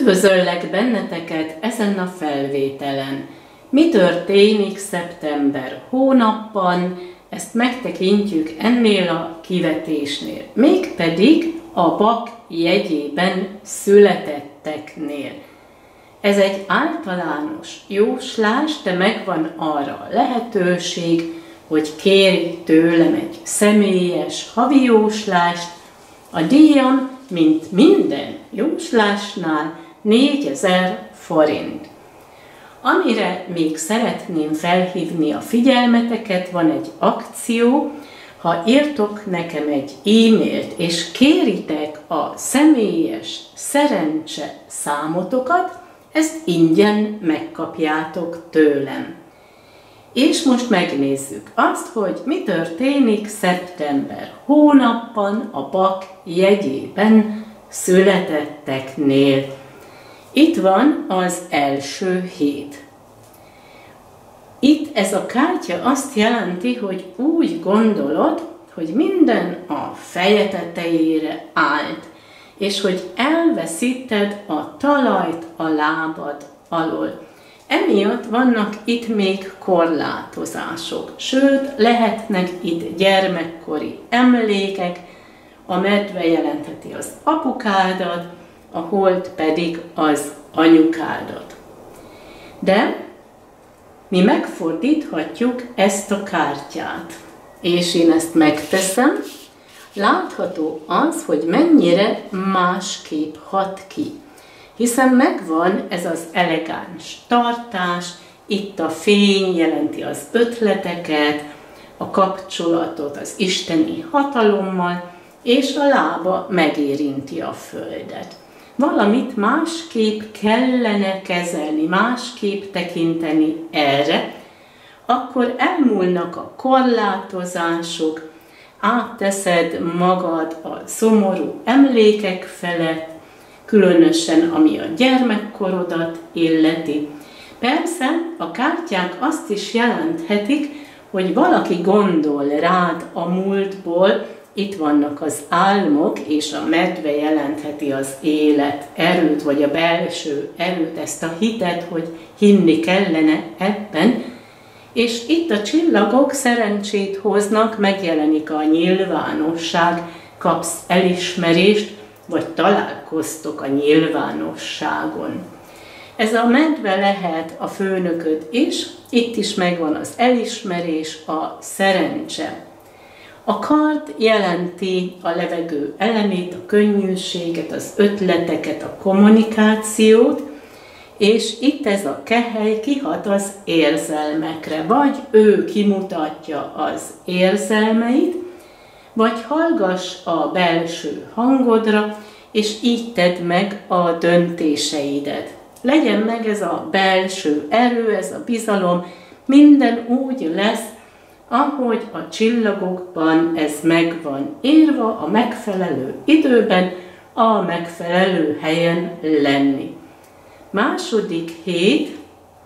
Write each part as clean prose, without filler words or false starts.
Üdvözöllek benneteket ezen a felvételen. Mi történik szeptember hónapban, ezt megtekintjük ennél a kivetésnél. Mégpedig a Bak jegyében születetteknél. Ez egy általános jóslás, de megvan arra a lehetőség, hogy kérj tőlem egy személyes havi jóslást. A díjam, mint minden jóslásnál, 4000 forint. Amire még szeretném felhívni a figyelmeteket, van egy akció, ha írtok nekem egy e-mailt és kéritek a személyes szerencse számotokat, ezt ingyen megkapjátok tőlem. És most megnézzük azt, hogy mi történik szeptember hónapban a Bak jegyében születetteknél. Itt van az első hét. Itt ez a kártya azt jelenti, hogy úgy gondolod, hogy minden a feje tetejére állt, és hogy elveszíted a talajt a lábad alól. Emiatt vannak itt még korlátozások, sőt, lehetnek itt gyermekkori emlékek, a medve jelentheti az apukádat, a hold pedig az anyukádat. De mi megfordíthatjuk ezt a kártyát, és én ezt megteszem. Látható az, hogy mennyire másképp hat ki. Hiszen megvan ez az elegáns tartás, itt a fény jelenti az ötleteket, a kapcsolatot az isteni hatalommal, és a lába megérinti a földet. Valamit másképp kellene kezelni, másképp tekinteni erre, akkor elmúlnak a korlátozások, átteszed magad a szomorú emlékek felett, különösen ami a gyermekkorodat illeti. Persze a kártyák azt is jelenthetik, hogy valaki gondol rád a múltból, itt vannak az álmok, és a medve jelentheti az élet erőt, vagy a belső erőt, ezt a hitet, hogy hinni kellene ebben. És itt a csillagok szerencsét hoznak, megjelenik a nyilvánosság, kapsz elismerést, vagy találkoztok a nyilvánosságon. Ez a medve lehet a főnököd is, itt is megvan az elismerés, a szerencse. A kard jelenti a levegő elemét, a könnyűséget, az ötleteket, a kommunikációt, és itt ez a kehely kihat az érzelmekre, vagy ő kimutatja az érzelmeit, vagy hallgass a belső hangodra, és így tedd meg a döntéseidet. Legyen meg ez a belső erő, ez a bizalom, minden úgy lesz, ahogy a csillagokban ez meg van írva, a megfelelő időben, a megfelelő helyen lenni. Második hét,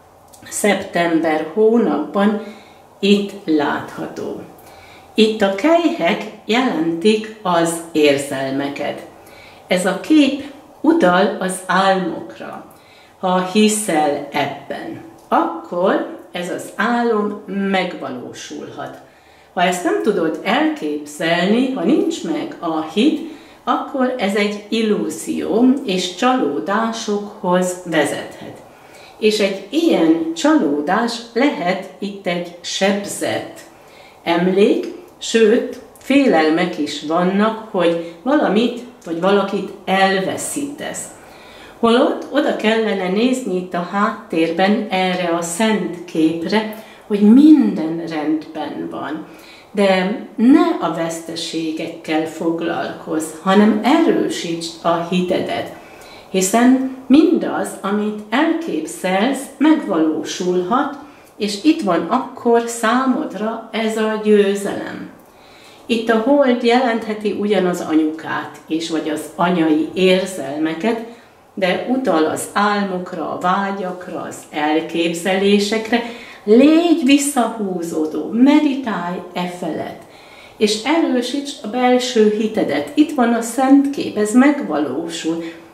szeptember hónapban itt látható. Itt a kelyhek jelentik az érzelmeket. Ez a kép utal az álmokra. Ha hiszel ebben, akkor ez az álom megvalósulhat. Ha ezt nem tudod elképzelni, ha nincs meg a hit, akkor ez egy illúzió és csalódásokhoz vezethet. És egy ilyen csalódás lehet itt egy sebzett emlék, sőt, félelmek is vannak, hogy valamit vagy valakit elveszítesz. Holott oda kellene nézni itt a háttérben erre a szent képre, hogy minden rendben van. De ne a veszteségekkel foglalkozz, hanem erősítsd a hitedet. Hiszen mindaz, amit elképzelsz, megvalósulhat, és itt van akkor számodra ez a győzelem. Itt a hold jelentheti ugyan az anyukát is, vagy az anyai érzelmeket, de utal az álmokra, a vágyakra, az elképzelésekre. Légy visszahúzódó, meditálj e felett, és erősítsd a belső hitedet. Itt van a szent kép, ez megvalósul.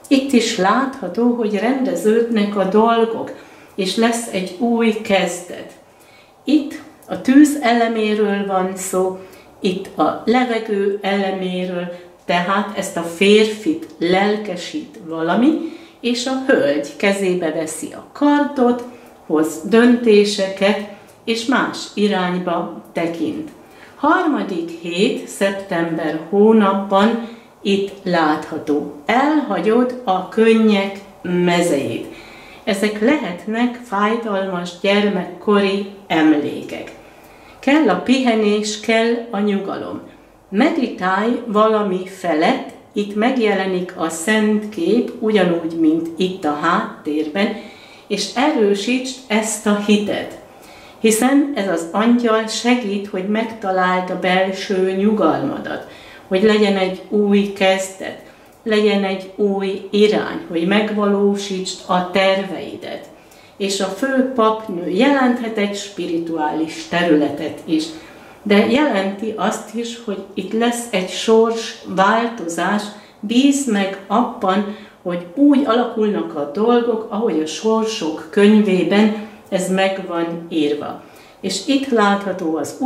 Itt is látható, hogy rendeződnek a dolgok, és lesz egy új kezdet. Itt a tűz eleméről van szó, itt a levegő eleméről, tehát ezt a férfit lelkesít valami, és a hölgy kezébe veszi a kardot, hoz döntéseket, és más irányba tekint. Harmadik hét, szeptember hónapban itt látható. Elhagyod a könnyek mezejét. Ezek lehetnek fájdalmas gyermekkori emlékek. Kell a pihenés, kell a nyugalom. Meditálj valami felett, itt megjelenik a szent kép, ugyanúgy, mint itt a háttérben, és erősítsd ezt a hitet. Hiszen ez az angyal segít, hogy megtaláld a belső nyugalmadat, hogy legyen egy új kezdet, legyen egy új irány, hogy megvalósítsd a terveidet. És a fő papnő jelenthet egy spirituális területet is, de jelenti azt is, hogy itt lesz egy sors változás, bízz meg abban, hogy úgy alakulnak a dolgok, ahogy a sorsok könyvében ez meg van írva. És itt látható az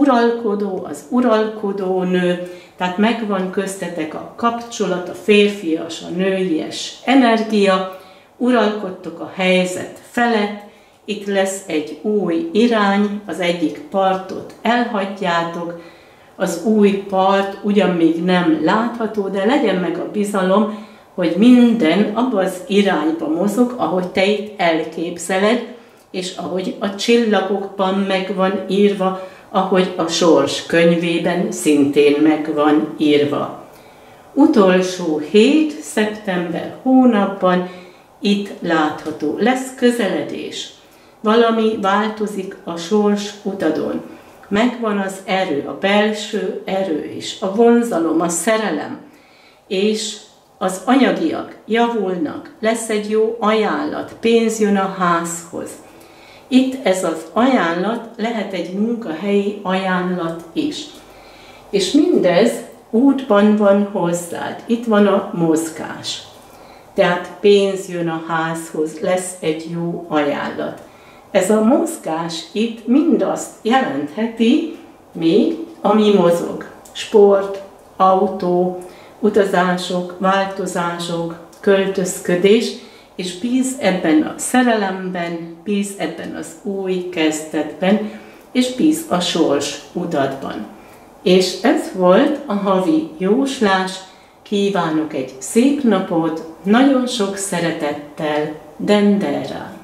uralkodó nő, tehát megvan köztetek a kapcsolat, a férfias, a nőies energia, uralkodtok a helyzet felett, itt lesz egy új irány, az egyik partot elhagyjátok, az új part ugyan még nem látható, de legyen meg a bizalom, hogy minden abba az irányba mozog, ahogy te itt elképzeled, és ahogy a csillagokban meg van írva, ahogy a sors könyvében szintén meg van írva. Utolsó hét, szeptember hónapban itt látható. Lesz közeledés. Valami változik a sors utadon. Megvan az erő, a belső erő is, a vonzalom, a szerelem, és az anyagiak javulnak, lesz egy jó ajánlat, pénz jön a házhoz. Itt ez az ajánlat lehet egy munkahelyi ajánlat is. És mindez útban van hozzád, itt van a mozgás. Tehát pénz jön a házhoz, lesz egy jó ajánlat. Ez a mozgás itt mindazt jelentheti még, ami mozog. Sport, autó, utazások, változások, költözködés, és bíz ebben a szerelemben, bíz ebben az új kezdetben, és bíz a sors utadban. És ez volt a havi jóslás. Kívánok egy szép napot, nagyon sok szeretettel, Dendera!